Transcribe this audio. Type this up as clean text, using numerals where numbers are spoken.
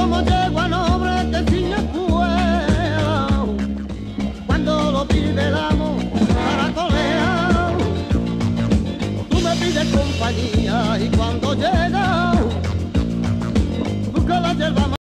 como yegua noble que sin escuela, cuando lo pide el amo para colear, tú me pides compañía y cuando llega